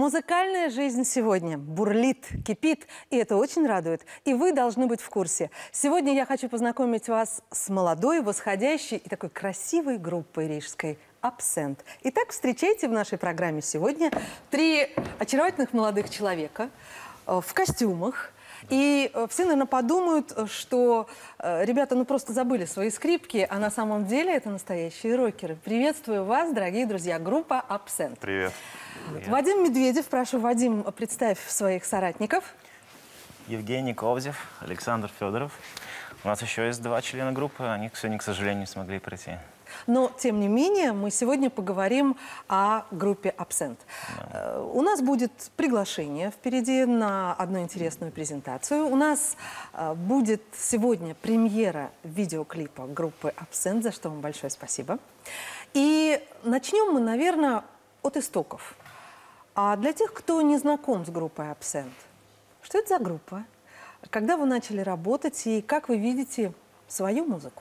Музыкальная жизнь сегодня бурлит, кипит, и это очень радует. И вы должны быть в курсе. Сегодня я хочу познакомить вас с молодой, восходящей и такой красивой группой рижской «Абсент». Итак, встречайте в нашей программе сегодня три очаровательных молодых человека в костюмах. И все, наверное, подумают, что ребята просто забыли свои скрипки, а на самом деле это настоящие рокеры. Приветствую вас, дорогие друзья, группа «Абсент». Привет. Привет. Вадим Медведев, прошу, Вадим, представь своих соратников. Евгений Ковзев, Александр Федоров. У нас еще есть два члена группы, они сегодня, к сожалению, не смогли прийти. Но, тем не менее, мы сегодня поговорим о группе «Абсент». Да. У нас будет приглашение впереди на одну интересную презентацию. У нас будет сегодня премьера видеоклипа группы «Абсент», за что вам большое спасибо. И начнем мы, наверное, от истоков. А для тех, кто не знаком с группой «Абсент», что это за группа? Когда вы начали работать и как вы видите свою музыку?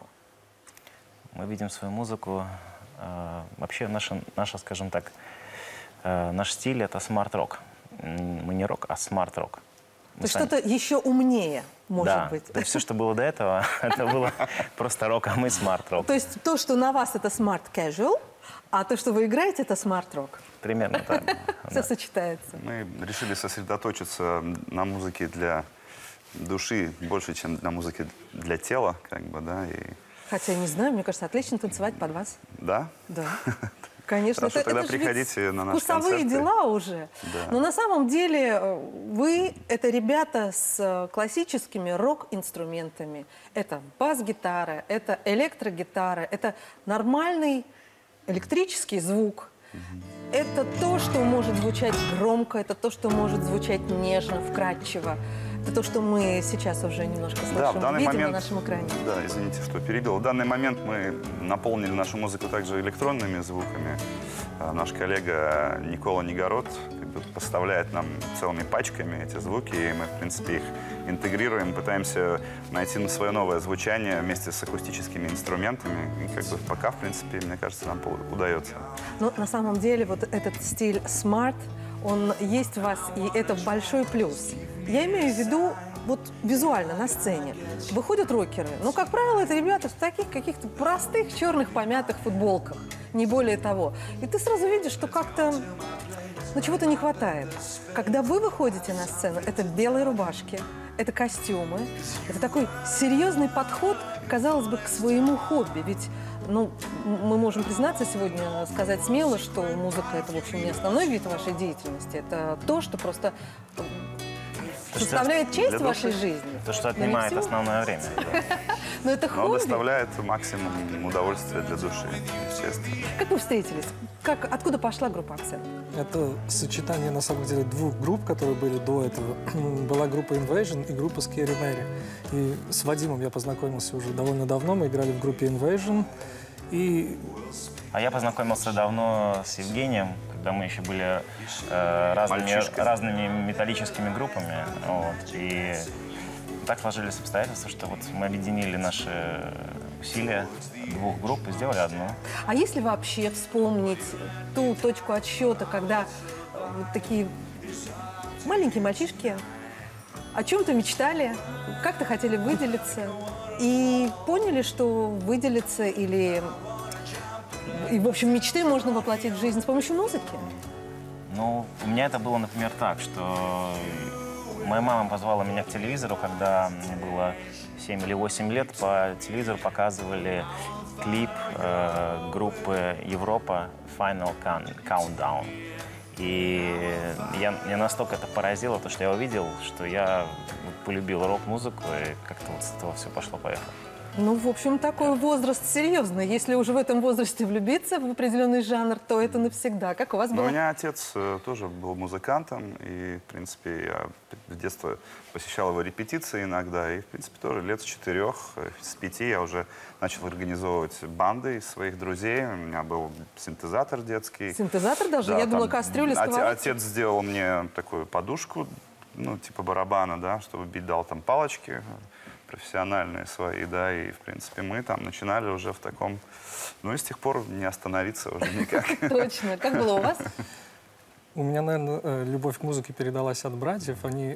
Мы видим свою музыку, вообще наша, скажем так, наш стиль — это смарт-рок. Мы не рок, а смарт-рок. То есть что-то еще умнее, может быть. Да, все, что было до этого, это было просто рок, а мы смарт-рок. То есть то, что на вас, это смарт-кэжуал, а то, что вы играете, это смарт-рок. Примерно так. Все сочетается. Мы решили сосредоточиться на музыке для души больше, чем на музыке для тела, как бы, да, и... Хотя, не знаю, мне кажется, отлично танцевать под вас. Да? Да. Конечно. Хорошо, тогда приходите на наши концерты. Вкусовые дела уже. Да. Но на самом деле вы — это ребята с классическими рок-инструментами. Это бас-гитара, это электрогитара, это нормальный электрический звук. Это то, что может звучать громко, это то, что может звучать нежно, вкрадчиво. Это то, что мы сейчас уже немножко слышим, видим на нашем экране. Да, извините, что перебил. В данный момент мы наполнили нашу музыку также электронными звуками. Наш коллега Никола Негород поставляет нам целыми пачками эти звуки, и мы, в принципе, их интегрируем, пытаемся найти свое новое звучание вместе с акустическими инструментами. И пока, в принципе, мне кажется, нам удается. Но на самом деле вот этот стиль смарт, он есть в вас, и это большой плюс. Я имею в виду вот визуально на сцене. Выходят рокеры, но, как правило, это ребята в таких каких-то простых черных помятых футболках, не более того. И ты сразу видишь, что как-то, чего-то не хватает. Когда вы выходите на сцену, это белые рубашки, это костюмы, это такой серьезный подход, казалось бы, к своему хобби. Ведь, мы можем признаться сегодня, сказать смело, что музыка — это, в общем, не основной вид вашей деятельности. Это то, что просто составляет часть вашей жизни. То, что отнимает основное время. Но это хобби. Но доставляет максимум удовольствия для души, естественно. Как вы встретились? Откуда пошла группа «Абсент»? Это сочетание, на самом деле, двух групп, которые были до этого. Была группа Invasion и группа Scary Mary. И с Вадимом я познакомился уже довольно давно. Мы играли в группе Invasion. А я познакомился давно с Евгением, когда мы еще были разными металлическими группами. И так сложились обстоятельства, что мы объединили наши усилия двух групп и сделали одну. А если вообще вспомнить ту точку отсчета, когда такие маленькие мальчишки о чем-то мечтали, как-то хотели выделиться и поняли, что выделиться и, в общем, мечты можно воплотить в жизнь с помощью музыки? У меня это было, например, так, что моя мама позвала меня к телевизору, когда мне было 7 или 8 лет. По телевизору показывали клип группы Европа «Final Countdown». И меня настолько это поразило, то, что я увидел, что я полюбил рок-музыку, и как-то с этого все пошло-поехало. В общем, такой возраст серьезный. Если уже в этом возрасте влюбиться в определенный жанр, то это навсегда. Как у вас было? У меня отец тоже был музыкантом, и, в принципе, я в детстве посещал его репетиции иногда, и, в принципе, тоже лет с 4, с 5 я уже начал организовывать банды из своих друзей. У меня был синтезатор детский. Синтезатор даже? Да, я думала, кастрюля, сковородка. Отец сделал мне такую подушку, типа барабана, да, чтобы бить, дал там палочки профессиональные свои, да, и, в принципе, мы там начинали уже в таком, и с тех пор не остановиться уже никак. Точно. Как было у вас? У меня, наверное, любовь к музыке передалась от братьев. Они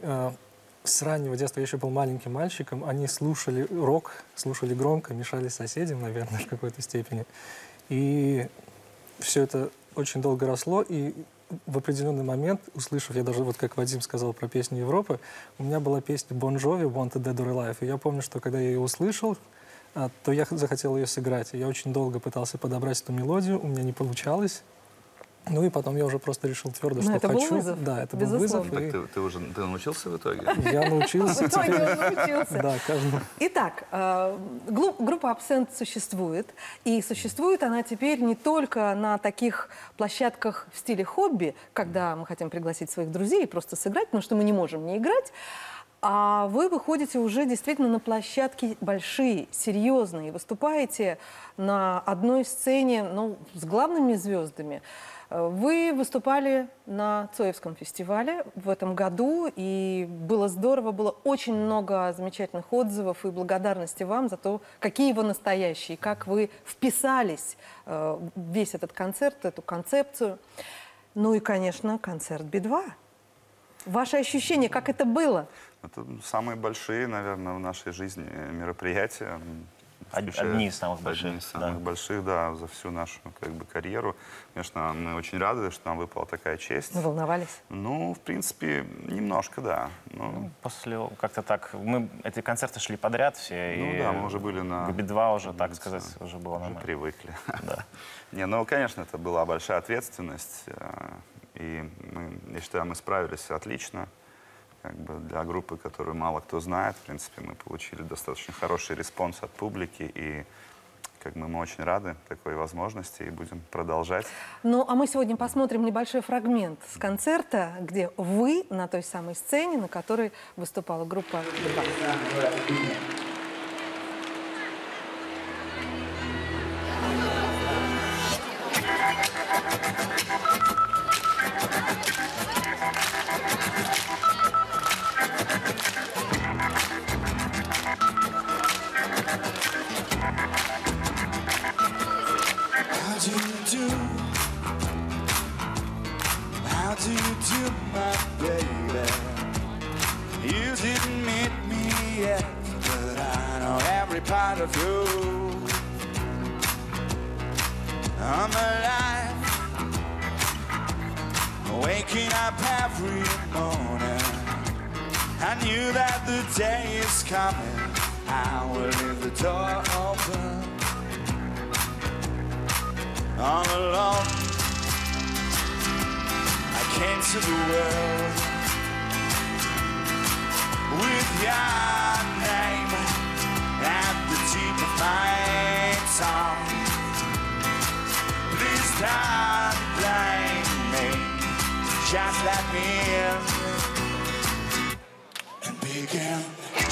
с раннего детства, я еще был маленьким мальчиком, они слушали рок, слушали громко, мешали соседям, наверное, в какой-то степени. И все это очень долго росло, и в определенный момент, услышав, я даже, вот как Вадим сказал про песню Европы, у меня была песня Bon Jovi «Wanted Dead or Alive». И я помню, что когда я ее услышал, то я захотел ее сыграть. И я очень долго пытался подобрать эту мелодию, у меня не получалось. Ну и потом я уже просто решил твердо, что это хочу. был вызов. Да, это был Безусловно. вызов. Так ты научился в итоге? Я научился. В итоге он научился. Да, каждый. Итак, группа «Абсент» существует. И существует она теперь не только на таких площадках в стиле хобби, когда мы хотим пригласить своих друзей и просто сыграть, потому что мы не можем не играть, а вы выходите уже действительно на площадки большие, серьезные, выступаете на одной сцене, ну, с главными звездами. Вы выступали на Цоевском фестивале в этом году, и было здорово, было очень много замечательных отзывов и благодарности вам за то, какие вы настоящие, как вы вписались в весь этот концерт, эту концепцию. Ну и, конечно, концерт Би-2. Ваши ощущения, как это было? Это самые большие, наверное, в нашей жизни мероприятия. Одни из самых больших. Одни из самых больших, да, за всю нашу карьеру. Конечно, мы очень рады, что нам выпала такая честь. Вы волновались? Ну, в принципе, немножко, да. После как-то так, эти концерты шли подряд все. Ну и да, мы уже были на... Би-2 уже, так сказать, уже было уже нормально. привыкли. Да. Не, ну, конечно, это была большая ответственность. И я считаю, мы справились отлично. Как бы для группы, которую мало кто знает, в принципе, мы получили достаточно хороший респонс от публики, и как бы мы очень рады такой возможности и будем продолжать. Ну, а мы сегодня посмотрим небольшой фрагмент с концерта, где вы на той самой сцене, на которой выступала группа Би-2. How do you do, my baby? You didn't meet me yet, but I know every part of you. I'm alive, waking up every morning. I knew that the day is coming. I will leave the door open. All alone, I came to the world with your name at the tip of my tongue. Please don't blame me, just let me in and begin.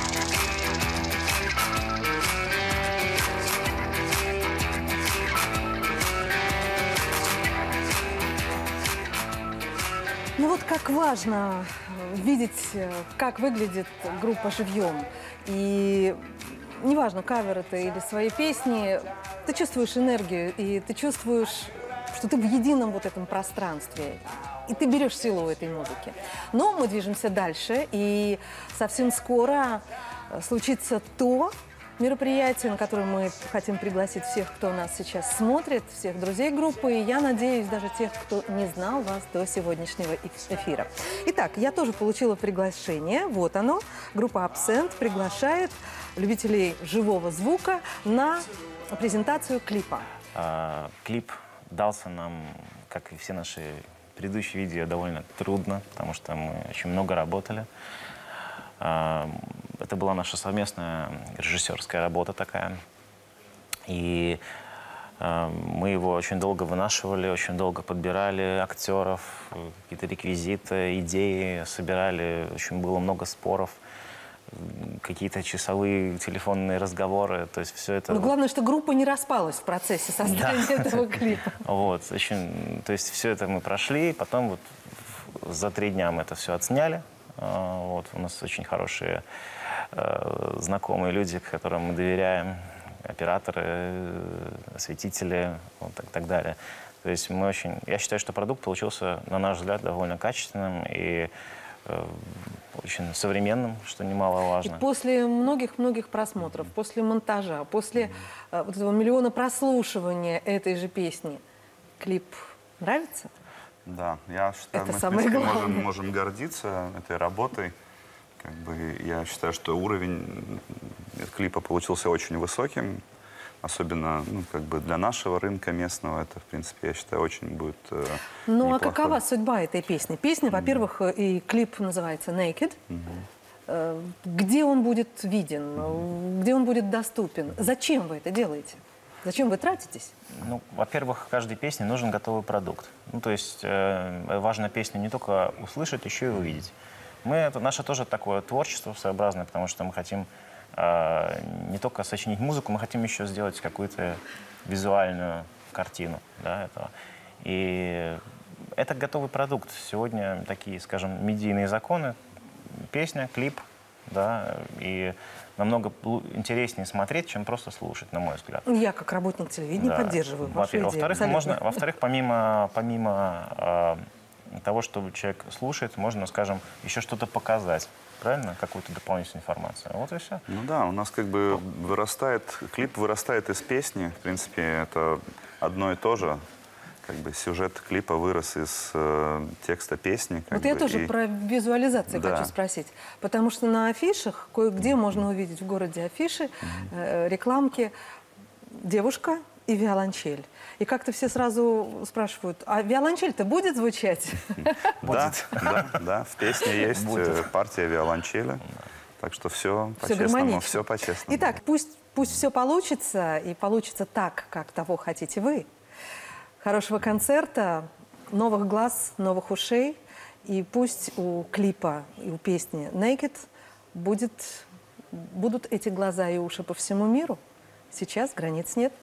Ну вот как важно видеть, как выглядит группа живьем. И неважно, кавер это или свои песни, ты чувствуешь энергию, и ты чувствуешь, что ты в едином вот этом пространстве. И ты берешь силу у этой музыки. Но мы движемся дальше, и совсем скоро случится то мероприятие, на которое мы хотим пригласить всех, кто нас сейчас смотрит, всех друзей группы, и я надеюсь, даже тех, кто не знал вас до сегодняшнего эфира. Итак, я тоже получила приглашение, вот оно. Группа «Абсент» приглашает любителей живого звука на презентацию клипа. Клип дался нам, как и все наши предыдущие видео, довольно трудно, потому что мы очень много работали. Это была наша совместная режиссерская работа такая. И мы его очень долго вынашивали, очень долго подбирали актеров, какие-то реквизиты, идеи собирали. Очень было много споров, какие-то часовые телефонные разговоры. То есть все это... Но главное, что группа не распалась в процессе создания этого клипа. Вот, очень, то есть все это мы прошли, потом вот за 3 дня мы это все отсняли. Вот, у нас очень хорошие знакомые люди, которым мы доверяем, операторы, осветители, вот, так далее. То есть мы я считаю, что продукт получился, на наш взгляд, довольно качественным и очень современным, что И немаловажно. после многих-многих просмотров, после монтажа, после вот этого миллиона прослушивания этой же песни, клип нравится? Да, я считаю, Это мы, в самое принципе, главное. можем гордиться этой работой. Как бы, я считаю, что уровень клипа получился очень высоким. Особенно, ну, как бы для нашего рынка местного, это, в принципе, я считаю, очень будет Ну а неплохой. какова судьба этой песни? Песня, во-первых, и клип называется «Naked». Где он будет виден? Где он будет доступен? Зачем вы это делаете? Зачем вы тратитесь? Ну, во-первых, каждой песне нужен готовый продукт. Ну, то есть важно песню не только услышать, еще и увидеть. Наше тоже такое творчество своеобразное, потому что мы хотим не только сочинить музыку, мы хотим еще сделать какую-то визуальную картину, да, этого. И это готовый продукт. Сегодня такие, скажем, медийные законы, песня, клип, да, и намного интереснее смотреть, чем просто слушать, на мой взгляд. Я, как работник телевидения, Да. поддерживаю вашу идею. Во-вторых, помимо того, что человек слушает, можно, скажем, еще что-то показать. Правильно? Какую-то дополнительную информацию. Вот и все. Ну да, у нас как бы клип вырастает из песни. В принципе, это одно и то же. Как бы сюжет клипа вырос из текста песни. Вот я тоже про визуализацию Да. хочу спросить. Потому что на афишах, кое-где можно увидеть в городе афиши, рекламки «Девушка» и «Виолончель». И как-то все сразу спрашивают, а виолончель-то будет звучать? Да, в песне есть партия виолончели. Так что все по-честному, гармонично. все по-честному. Итак, пусть все получится, и получится так, как того хотите вы. Хорошего концерта, новых глаз, новых ушей. И пусть у клипа и у песни «Naked» будут эти глаза и уши по всему миру. Сейчас границ нет.